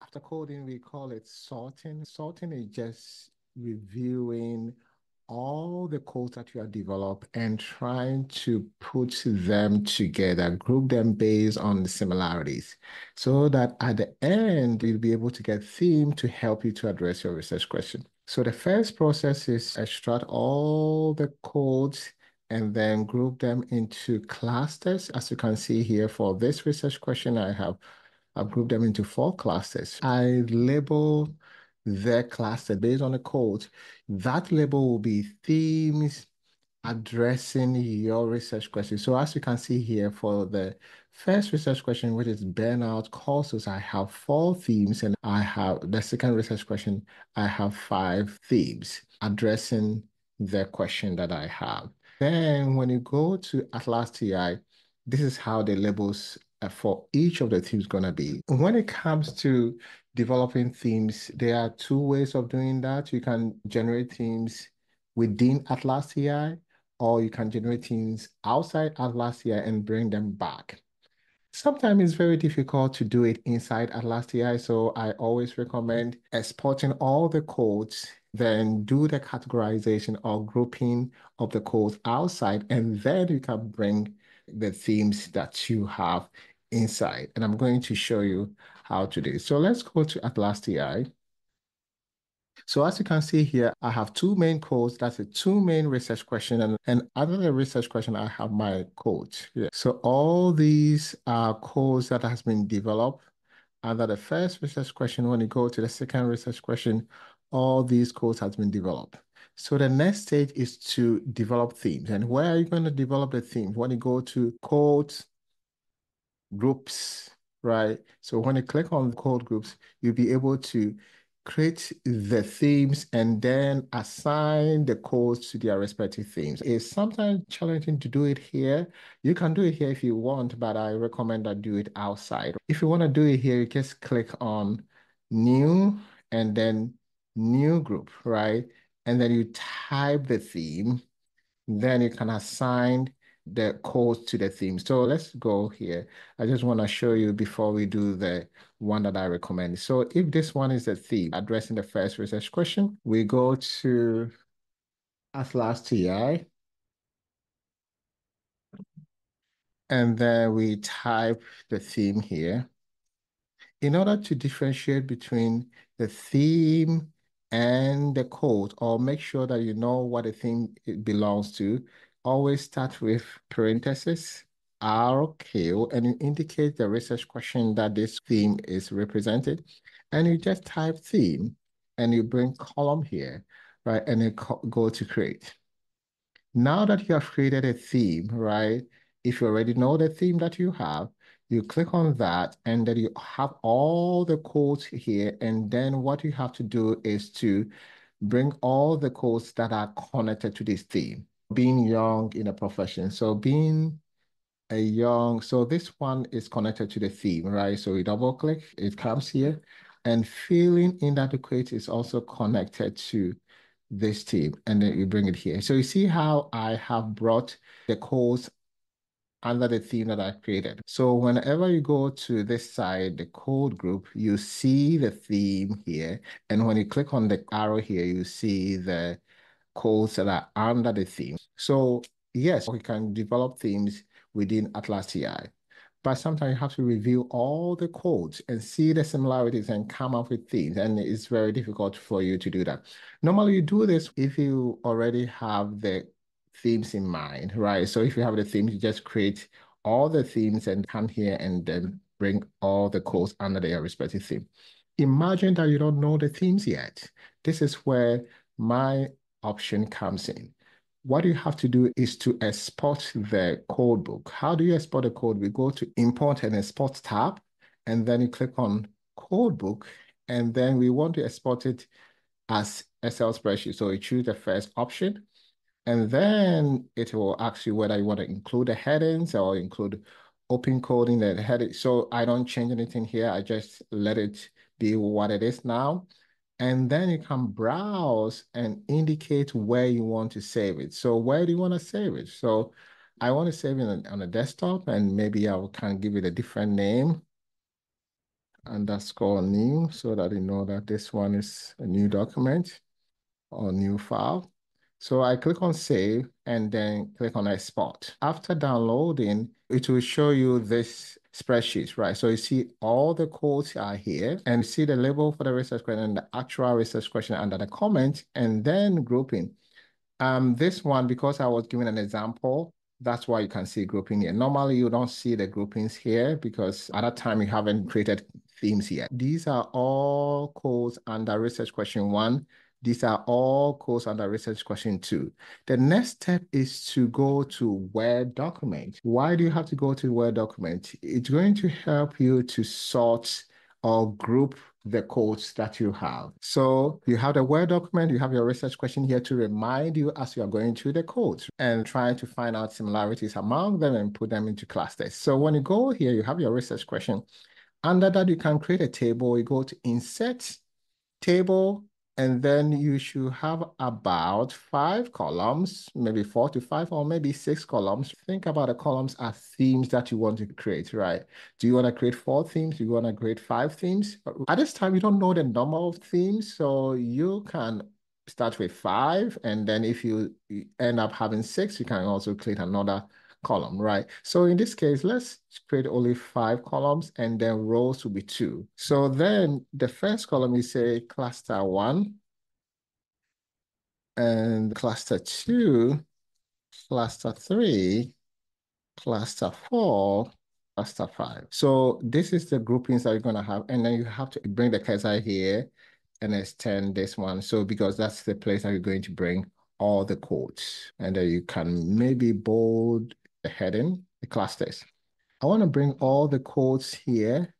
After coding, we call it sorting. Sorting is just reviewing all the codes that you have developed and trying to put them together, group them based on the similarities, so that at the end, you'll be able to get theme to help you to address your research question. So the first process is extract all the codes and then group them into clusters. As you can see here, for this research question, I've grouped them into 4 clusters. I label the cluster based on the code. That label will be themes addressing your research question. So as you can see here, for the first research question, which is burnout causes, I have 4 themes, and I have the second research question, I have 5 themes addressing the question that I have. Then when you go to ATLAS.ti, this is how the labels for each of the themes gonna be. When it comes to developing themes, there are 2 ways of doing that. You can generate themes within ATLAS.ti, or you can generate themes outside ATLAS.ti and bring them back. Sometimes it's very difficult to do it inside ATLAS.ti, so I always recommend exporting all the codes, then do the categorization or grouping of the codes outside, and then you can bring the themes that you have inside. And I'm going to show you how to do it. So let's go to ATLAS.ti. So as you can see here, I have 2 main codes. That's the 2 main research question. And under the research question, I have my codes. Yeah. So all these are codes that has been developed under the first research question. When you go to the second research question, all these codes has been developed. So the next stage is to develop themes. And where are you going to develop the themes? When you go to codes, groups, right? So when you click on code groups, you'll be able to create the themes and then assign the codes to their respective themes. It's sometimes challenging to do it here. You can do it here if you want, but I recommend that do it outside. If you want to do it here, you just click on new and then new group, right? And then you type the theme, then you can assign the codes to the theme. So let's go here. I just want to show you before we do the one that I recommend. So if this one is the theme addressing the first research question, we go to ATLAS.ti, and then we type the theme here. In order to differentiate between the theme and the code, or make sure that you know what the theme it belongs to, always start with parentheses, RQ, and you indicate the research question that this theme is represented. And you just type theme, and you bring column here, right? And you go to create. Now that you have created a theme, right? If you already know the theme that you have, you click on that, and then you have all the codes here. And then what you have to do is to bring all the codes that are connected to this theme. Being young in a profession. So being so this one is connected to the theme, right? So we double click, it comes here. And feeling inadequate is also connected to this theme, and then you bring it here. So you see how I have brought the codes under the theme that I created. So whenever you go to this side, the code group, you see the theme here. And when you click on the arrow here, you see the codes that are under the theme. So yes, we can develop themes within ATLAS.ti, but sometimes you have to review all the codes and see the similarities and come up with themes, and it's very difficult for you to do that. Normally, you do this if you already have the themes in mind, right? So if you have the themes, you just create all the themes and come here and then bring all the codes under their respective theme. Imagine that you don't know the themes yet. This is where my option comes in. What you have to do is to export the code book. How do you export the code? We go to Import and Export tab, and then you click on Codebook, and then we want to export it as Excel spreadsheet. So you choose the first option, and then it will ask you whether you want to include the headings or include open coding the heading. So I don't change anything here. I just let it be what it is now. And then you can browse and indicate where you want to save it. So where do you want to save it? So I want to save it on a desktop, and maybe I can give it a different name. underscore new so that you know that this one is a new document or new file. So I click on save and then click on export. After downloading, it will show you this spreadsheet, right? So you see all the codes are here and see the label for the research question and the actual research question under the comment and then grouping. This one, because I was given an example, that's why you can see grouping here. Normally, you don't see the groupings here because at that time you haven't created themes yet. These are all codes under research question one. These are all codes under research question two. The next step is to go to Word document. Why do you have to go to Word document? It's going to help you to sort or group the codes that you have. So you have the Word document, you have your research question here to remind you as you are going through the codes and trying to find out similarities among them and put them into clusters. So when you go here, you have your research question. Under that, you can create a table. You go to Insert, Table, and then you should have about 5 columns, maybe 4 to 5, or maybe 6 columns. Think about the columns as themes that you want to create, right? Do you want to create 4 themes? Do you want to create 5 themes? At this time, you don't know the number of themes, so you can start with 5, and then if you end up having 6, you can also create another column, right? So in this case, let's create only 5 columns and then rows will be 2. So then the first column you say cluster 1 and cluster 2, cluster 3, cluster 4, cluster 5. So this is the groupings that you're going to have. And then you have to bring the cursor here and extend this one. So because that's the place that you're going to bring all the codes. And then you can maybe bold the heading, the clusters. I want to bring all the codes here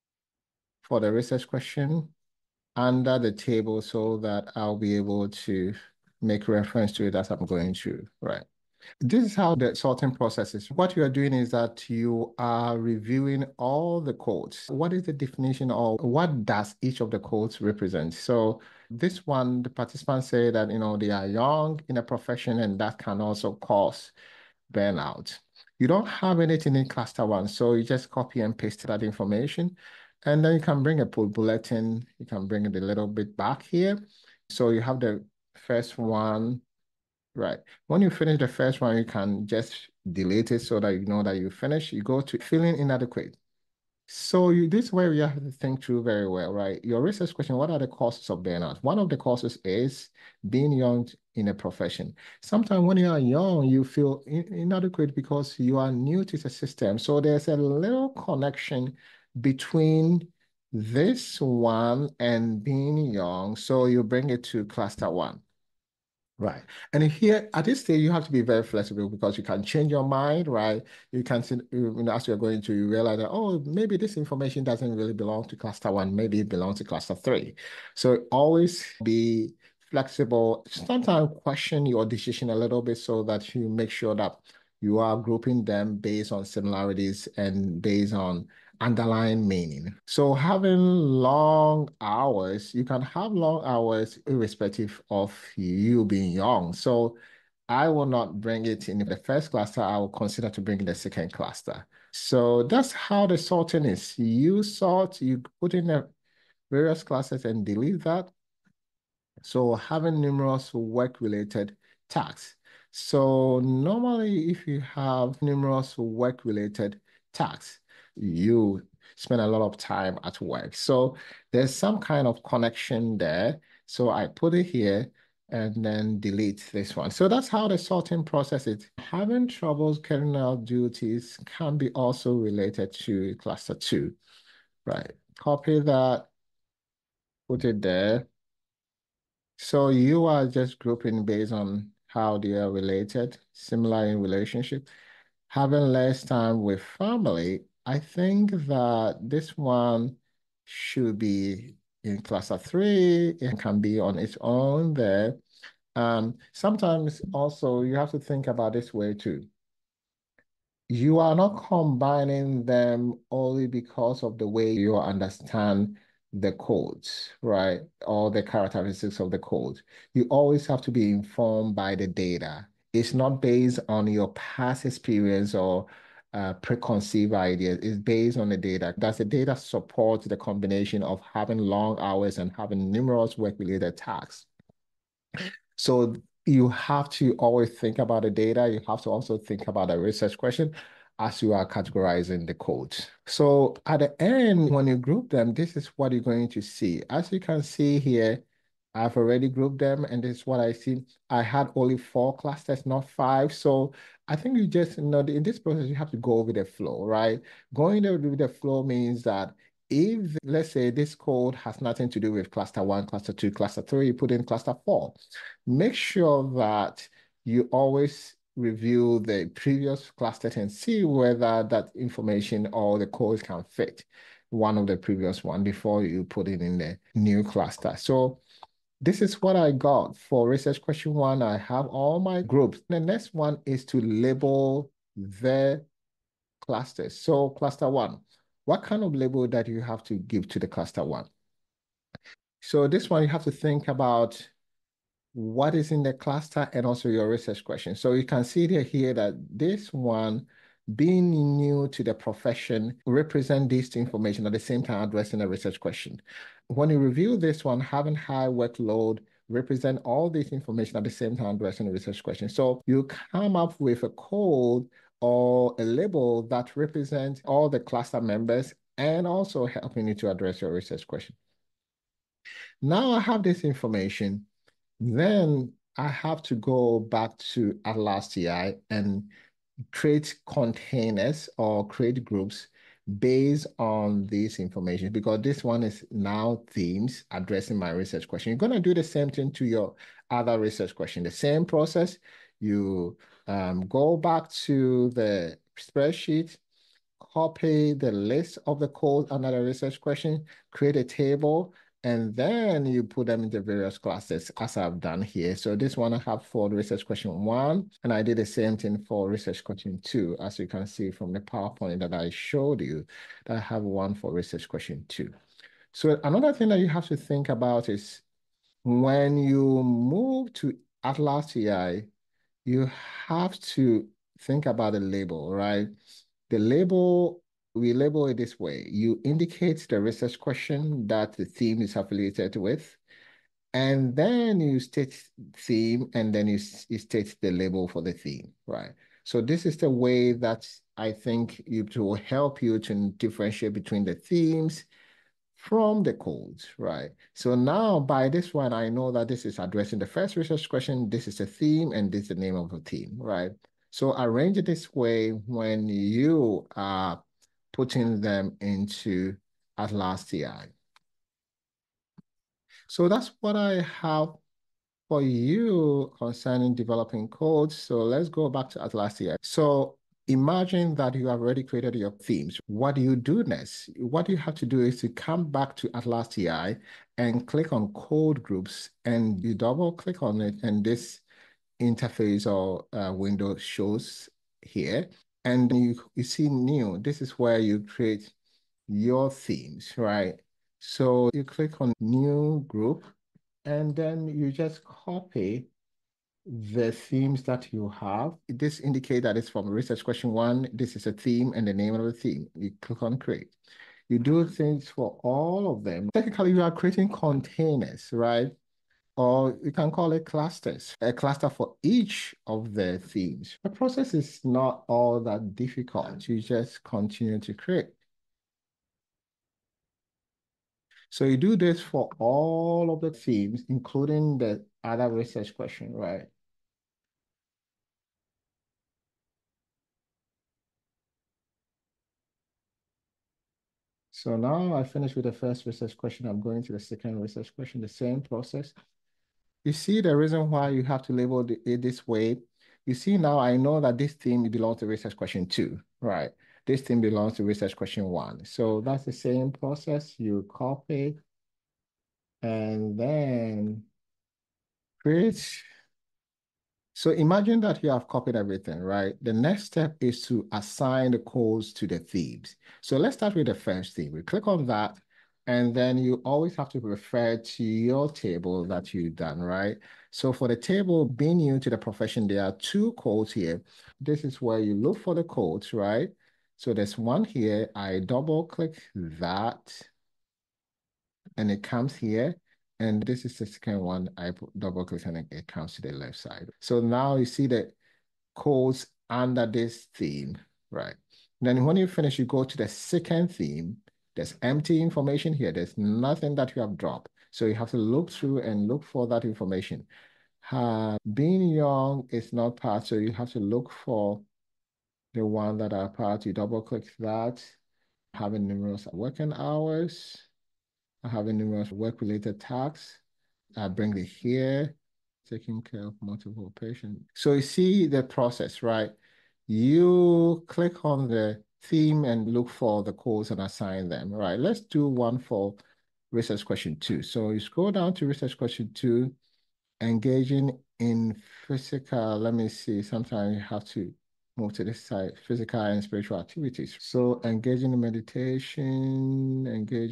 for the research question under the table so that I'll be able to make reference to it as I'm going through, right? This is how the sorting process is. What you are doing is that you are reviewing all the codes. What is the definition of what does each of the codes represent? So this one, the participants say that, they are young in a profession and that can also cause burnout. You don't have anything in cluster one, so you just copy and paste that information. And then you can bring a pull bulletin. You can bring it a little bit back here. So you have the first one, right? When you finish the first one, you can just delete it so that you know that you finished. You go to feeling inadequate. So this is where you have to think through very well, right? Your research question, what are the causes of burnout? One of the causes is being young in a profession. Sometimes when you are young, you feel inadequate because you are new to the system. So there's a little connection between this one and being young. So you bring it to cluster one. Right. And here at this stage, you have to be very flexible because you can change your mind, right? You can see, as you're going to, you realize that, oh, maybe this information doesn't really belong to cluster one. Maybe it belongs to cluster three. So always be flexible. Sometimes question your decision a little bit so that you make sure that you are grouping them based on similarities and based on underlying meaning. So having long hours, you can have long hours irrespective of you being young. So I will not bring it in the first cluster. I will consider to bring in the second cluster. So that's how the sorting is. You sort, you put in the various classes and delete that. So having numerous work-related tasks. So normally if you have numerous work-related tasks, you spend a lot of time at work. So there's some kind of connection there. So I put it here and then delete this one. So that's how the sorting process is. Having troubles carrying out duties can be also related to cluster two, right? Copy that, put it there. So you are just grouping based on how they are related, similar in relationship. Having less time with family, I think that this one should be in cluster three. It can be on its own there. Sometimes also you have to think about this way too. You are not combining them only because of the way you understand the codes, right? Or the characteristics of the code. You always have to be informed by the data. It's not based on your past experience or preconceived ideas. It's based on the data. Does the data support the combination of having long hours and having numerous work-related tasks? So you have to always think about the data. You have to also think about the research question as you are categorizing the codes. So at the end, when you group them, this is what you're going to see. As you can see here, I've already grouped them, and this is what I see. I had only 4 clusters, not 5. So I think you just, in this process, you have to go with the flow, right? Going with the flow means that if, let's say, this code has nothing to do with cluster 1, cluster 2, cluster 3, you put in cluster 4. Make sure that you always review the previous clusters and see whether that information or the codes can fit one of the previous one before you put it in the new cluster. So this is what I got for research question 1. I have all my groups. The next one is to label the clusters. So cluster 1, what kind of label that you have to give to the cluster 1? So this one you have to think about what is in the cluster and also your research question. So you can see here that this one, being new to the profession, represent this information at the same time addressing a research question. When you review this one, having high workload, represent all this information at the same time addressing a research question. So you come up with a code or a label that represents all the cluster members and also helping you to address your research question. Now I have this information. Then I have to go back to ATLAS.ti and create containers or create groups based on this information because this one is now themes addressing my research question. You're going to do the same thing to your other research question. The same process. You go back to the spreadsheet, copy the list of the code under the research question, create a table, and then you put them into various classes as I've done here. So this one I have for the research question 1, and I did the same thing for research question 2, as you can see from the PowerPoint that I showed you, that I have one for research question 2. So another thing that you have to think about is when you move to Atlas.ti, you have to think about the label, right? The label, we label it this way. You indicate the research question that the theme is affiliated with, and then you state theme, and then you state the label for the theme, right? So this is the way that I think it will help you to differentiate between the themes from the codes, right? So now by this one, I know that this is addressing the first research question, this is a theme, and this is the name of the theme, right? So arrange it this way when you are putting them into Atlas.ti. So that's what I have for you concerning developing codes. So let's go back to Atlas.ti. So imagine that you have already created your themes. What do you do next? What you have to do is to come back to Atlas.ti and click on code groups, and you double click on it, and this interface or window shows here. And you see new. This is where you create your themes, right? So you click on new group, and then you just copy the themes that you have. This indicates that it's from research question 1. This is a theme and the name of the theme. You click on create. You do things for all of them. Technically, you are creating containers, right? Or you can call it clusters, a cluster for each of the themes. The process is not all that difficult. You just continue to create. So you do this for all of the themes, including the other research question, right? So now I finished with the first research question. I'm going to the second research question, the same process. You see the reason why you have to label it this way. You see now I know that this theme belongs to research question 2, right? This theme belongs to research question 1. So that's the same process. You copy and then create. So imagine that you have copied everything, right? The next step is to assign the codes to the themes. So let's start with the first theme. We click on that, and then you always have to refer to your table that you've done, right? So for the table being new to the profession, there are 2 codes here. This is where you look for the codes, right? So there's one here. I double click that and it comes here. And this is the second one. I double click and it comes to the left side. So now you see the codes under this theme, right? Then when you finish, you go to the second theme. There's empty information here. There's nothing that you have dropped. So you have to look through and look for that information. Being young is not part, so you have to look for the one that are part. You double click that. Having numerous working hours, having numerous work-related tasks. I bring it here, taking care of multiple patients. So you see the process, right? You click on the theme and look for the codes and assign them, right? Let's do one for research question 2. So you scroll down to research question 2, engaging in physical, let me see, sometimes you have to move to this side, physical and spiritual activities. So engaging in meditation,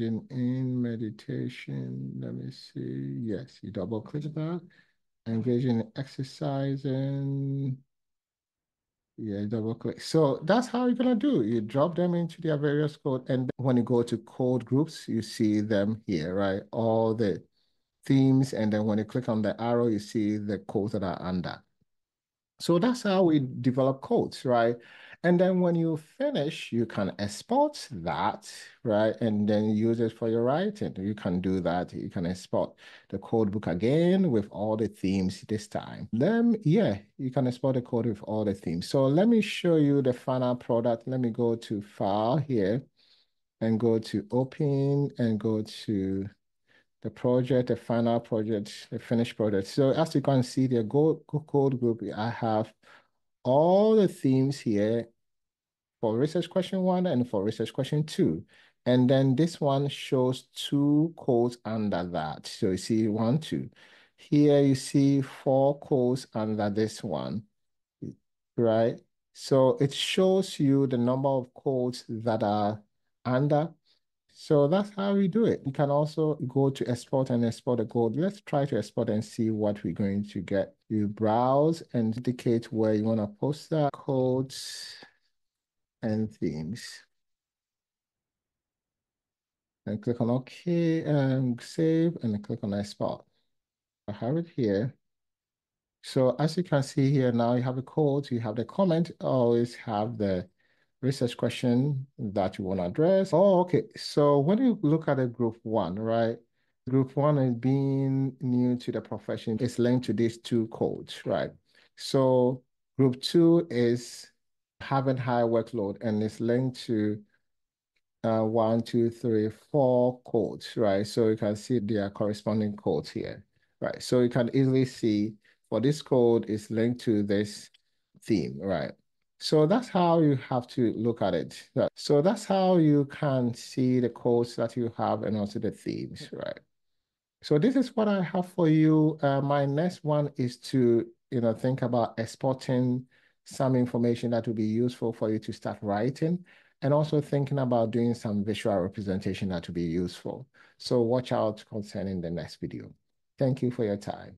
let me see. Yes, you double click that. Engaging in exercising, yeah, double click. So that's how you're gonna do. You drop them into their various code, and when you go to code groups, you see them here, right? All the themes, and then when you click on the arrow, you see the codes that are under. So that's how we develop codes, right? And then when you finish, you can export that, right? And then use it for your writing. You can do that. You can export the code book again with all the themes this time. Then, yeah, you can export the code with all the themes. So let me show you the final product. Let me go to File here and go to Open and go to the project, the final project, the finished project. So as you can see, the code group, I have all the themes here for research question 1 and for research question 2. And then this one shows 2 codes under that. So you see 1, 2. Here you see 4 codes under this one, right? So it shows you the number of codes that are under. So that's how we do it. You can also go to export and export the code. Let's try to export and see what we're going to get. You browse and indicate where you want to post that codes and themes. And click on OK and save and click on export. I have it here. So as you can see here now, you have the code, you have the comment, always have the research question that you want to address. Oh, okay. So when you look at a group 1, right? Group 1 is being new to the profession. It's linked to these 2 codes, right? So group 2 is having high workload and it's linked to 1, 2, 3, 4 codes, right? So you can see their corresponding codes here, right? So you can easily see for this code is linked to this theme, right? So that's how you have to look at it. So that's how you can see the codes that you have and also the themes, right? So this is what I have for you. My next one is to, think about exporting some information that will be useful for you to start writing, and also thinking about doing some visual representation that will be useful. So watch out concerning the next video. Thank you for your time.